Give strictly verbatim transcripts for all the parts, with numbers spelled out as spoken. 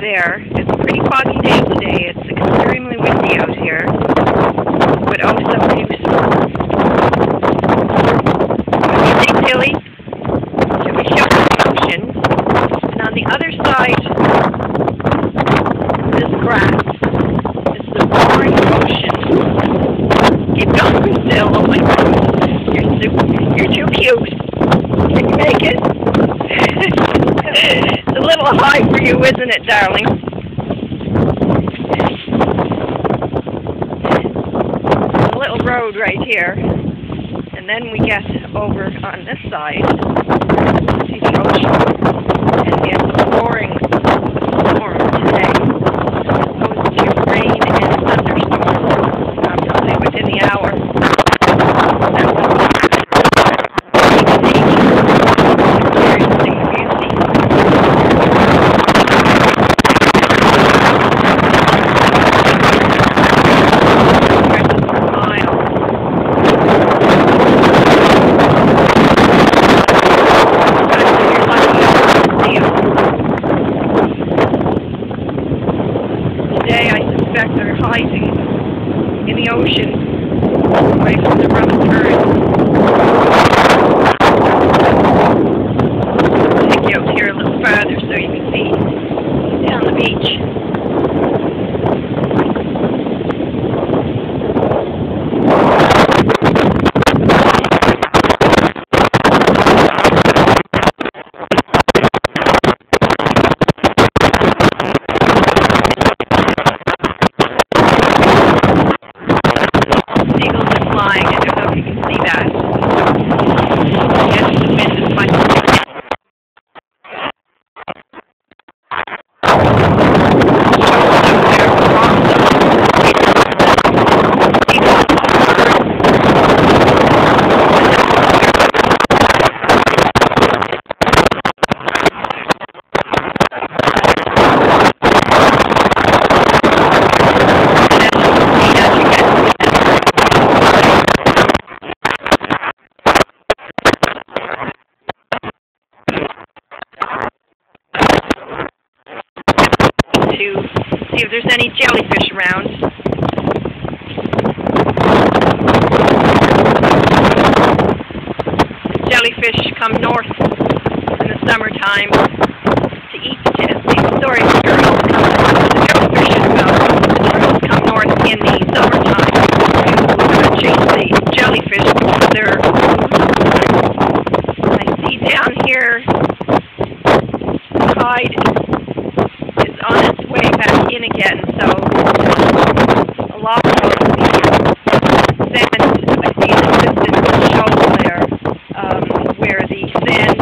there. It's a pretty foggy day today. It's extremely windy out here, but oh so beautiful. What do you think, Tilly? Should we show you the ocean? And on the other side, this grass is the roaring ocean. Keep going still. Oh my God, you're too, you're too cute. Can you make it? It's a little high for you, isn't it, darling? There's a little road right here, and then we get over on this side to see the ocean, and it's roaring storm today. It's supposed to rain and thunderstorm, um, probably within the hour. Today, I suspect they're hiding in the ocean, away from the rough current. I'll take you out here a little farther so you can see down the beach. To see if there's any jellyfish around. Jellyfish come north in the summertime to eat the sorry, the turtles come north. The jellyfish as well. The turtles come north in the summertime to chase the jellyfish for their food. I see down here the tide is on its way back in again, so a lot of the sand, I see in the distance shoal there, um, where the sand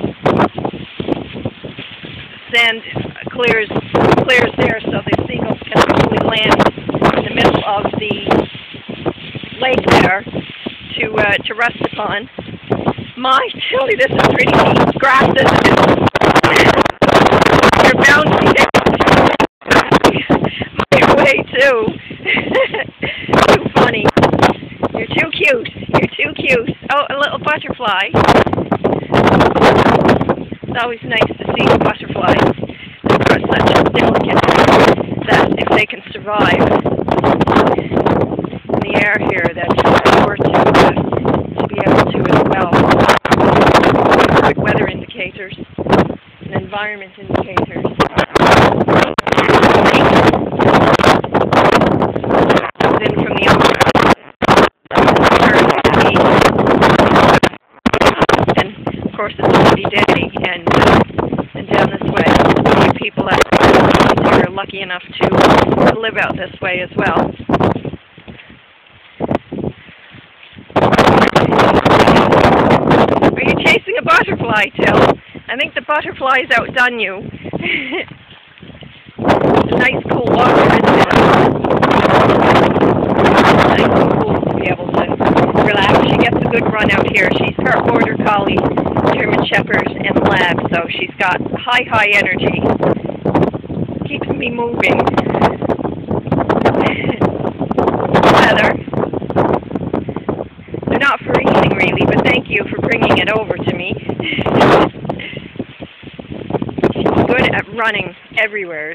sand clears clears there, so the seagulls can actually land in the middle of the lake there to uh, to rest upon. My, Tilly, this is pretty neat grass, isn't it? You're bouncy there. My way too. Too funny. You're too cute. You're too cute. Oh, a little butterfly. It's always nice to see the butterflies. They're such a delicate that if they can survive in the air here, that's sure to, uh, to be able to as well. Good weather indicators and environment indicators. Then from the ocean, and of course it's a windy day, and uh, and down this way, a few people that are lucky enough to live out this way as well. Are you chasing a butterfly, Till? I think the butterfly's outdone you. It's a nice cool water, isn't it? It's nice and cool to be able to relax. She gets a good run out here. She's part Border Collie, German Shepherd, and Lab, so she's got high, high energy. Keeps me moving. Heather. They're not for eating, really, but thank you for bringing it over to me. She's good at running everywhere.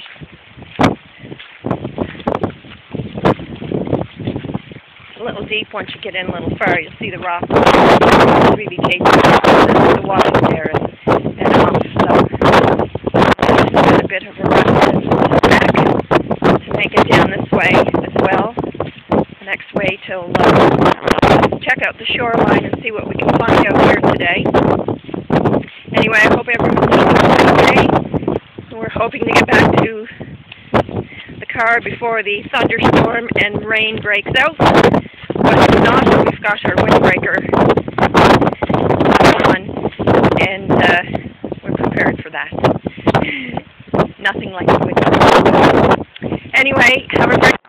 It's a little deep once you get in a little far. You'll see the rock. It's really deep. The water there and, and off. So this has been a bit of a run back to make it down this way as well. The next way till uh, check out the shoreline and see what we can find out here today. Anyway, I hope everyone's doing okay. We're hoping to get back to the car before the thunderstorm and rain breaks out. But if not, we've got our windbreaker on, and uh, we're prepared for that. Nothing like a windbreaker. Anyway, have a great